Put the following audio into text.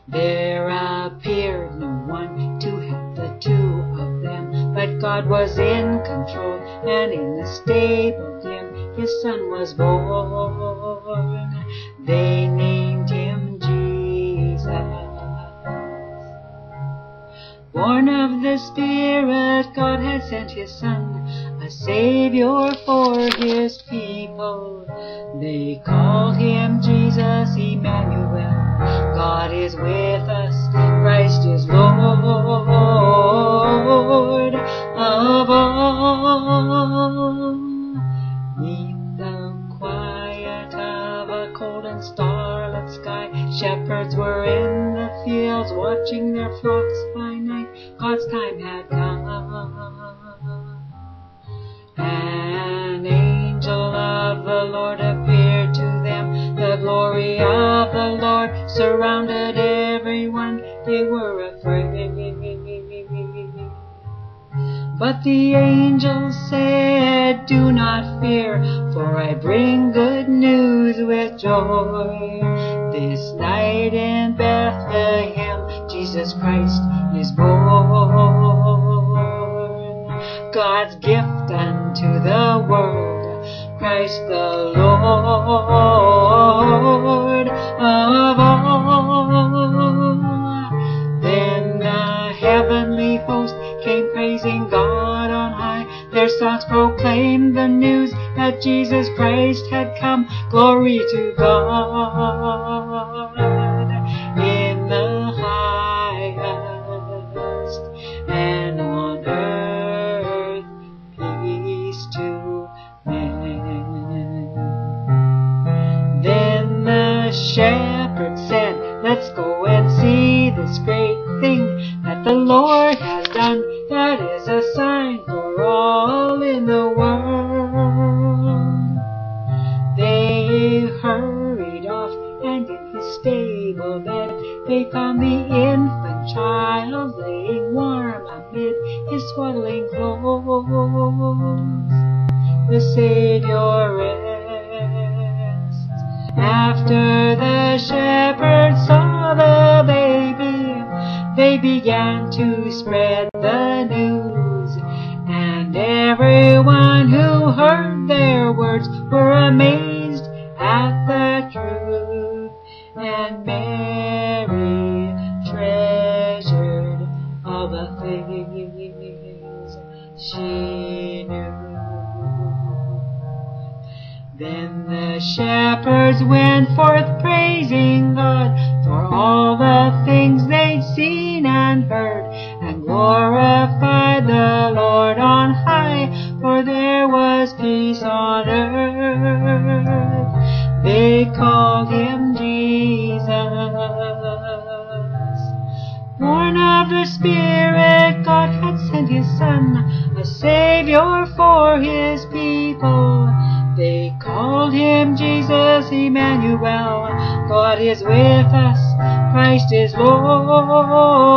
There appeared no one to help the two of them, but God was in control, and in the stable dim His Son was born. They named Him Jesus. Born of the Spirit, God had sent His Son, a Savior for His people. They called Him Jesus, Emmanuel. God is with us, Christ is Lord of all. Neath the quiet of a cold and starlit sky, shepherds were in the fields watching their flocks by night. God's time had come. An angel of the Lord appeared to them. The glory of the Lord surrounded everyone. They were afraid. But the angel said, "Do not fear, for I bring good news with joy. This night in Bethlehem, Jesus Christ is born. God's gift unto the world, Christ the Lord of all." Then the heavenly host came praising God on high. Their songs proclaimed the news that Jesus Christ had come. Glory to God in the highest, and on earth peace to men. Then the shepherd said, "Let's go and see this great thing that the Lord has done. That is a sign for all in the world." They hurried off, and in His stable bed they found the infant child laying warm amid His swaddling clothes. The Savior rests. After the shepherds saw the baby, they began to spread the news, and everyone who heard their words were amazed at the truth. And Mary treasured all the things she knew. Then the shepherds went forth praising God for all the things they'd seen and heard, and glorified the Lord on high, for there was peace on earth. They called Him Jesus. Born of the Spirit, God had sent His Son, a Savior for His people. They called Him Jesus, Emmanuel. God is with us, Christ is Lord